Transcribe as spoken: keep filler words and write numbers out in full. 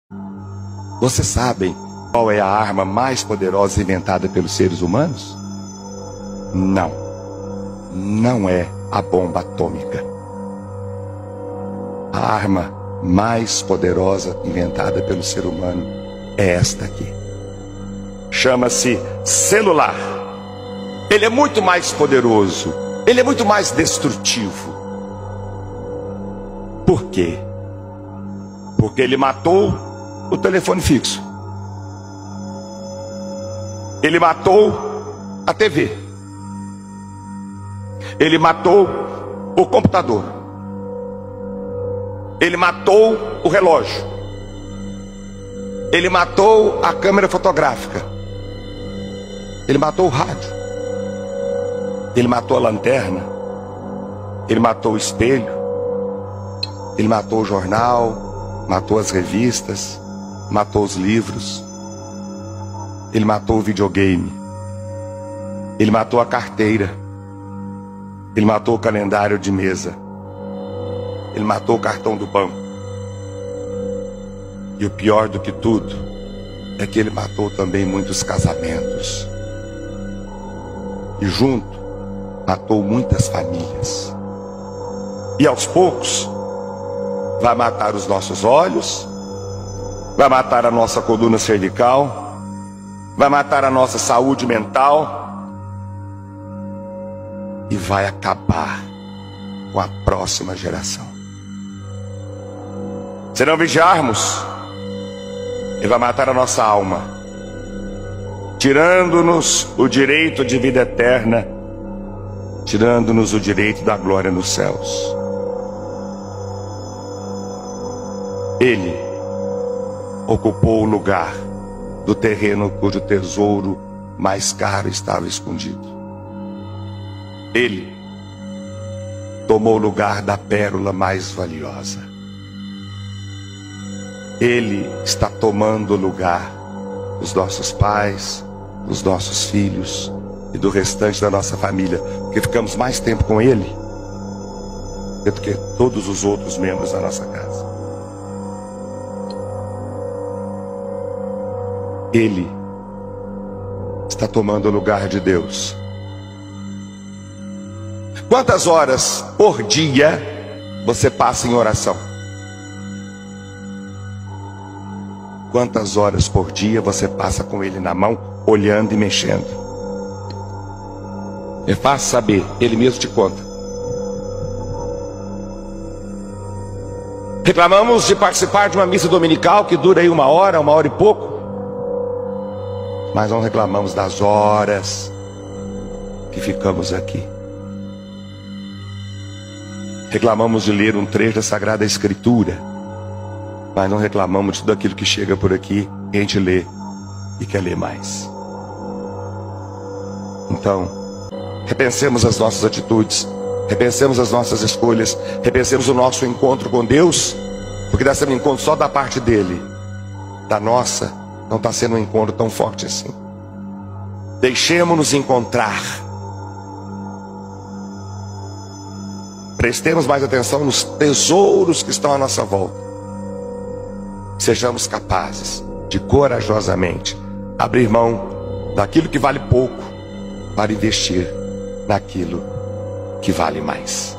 Vocês sabem qual é a arma mais poderosa inventada pelos seres humanos? Não, não é a bomba atômica. A arma mais poderosa inventada pelo ser humano é esta aqui. Chama-se celular. Ele é muito mais poderoso, ele é muito mais destrutivo. Por quê? Porque ele matou o telefone fixo. Ele matou a T V. Ele matou o computador. Ele matou o relógio. Ele matou a câmera fotográfica. Ele matou o rádio. Ele matou a lanterna. Ele matou o espelho. Ele matou o jornal. Matou as revistas. Matou os livros. Ele matou o videogame. Ele matou a carteira. Ele matou o calendário de mesa. Ele matou o cartão do banco. E o pior do que tudo é que ele matou também muitos casamentos. E junto matou muitas famílias. E aos poucos vai matar os nossos olhos, vai matar a nossa coluna cervical, vai matar a nossa saúde mental e vai acabar com a próxima geração. Se não vigiarmos, ele vai matar a nossa alma, tirando-nos o direito de vida eterna, tirando-nos o direito da glória nos céus. Ele ocupou o lugar do terreno cujo tesouro mais caro estava escondido. Ele tomou o lugar da pérola mais valiosa. Ele está tomando o lugar dos nossos pais, dos nossos filhos e do restante da nossa família, porque ficamos mais tempo com ele do que todos os outros membros da nossa casa. Ele está tomando o lugar de Deus. Quantas horas por dia você passa em oração? Quantas horas por dia você passa com ele na mão, olhando e mexendo? É fácil saber, ele mesmo te conta. Reclamamos de participar de uma missa dominical que dura aí uma hora, uma hora e pouco. Mas não reclamamos das horas que ficamos aqui. Reclamamos de ler um trecho da Sagrada Escritura, mas não reclamamos de tudo aquilo que chega por aqui e a gente lê e quer ler mais. Então, repensemos as nossas atitudes, repensemos as nossas escolhas, repensemos o nosso encontro com Deus, porque deve ser um encontro só da parte dele. Da nossa, não está sendo um encontro tão forte assim. Deixemos-nos encontrar. Prestemos mais atenção nos tesouros que estão à nossa volta. Sejamos capazes de corajosamente abrir mão daquilo que vale pouco para investir naquilo que vale mais.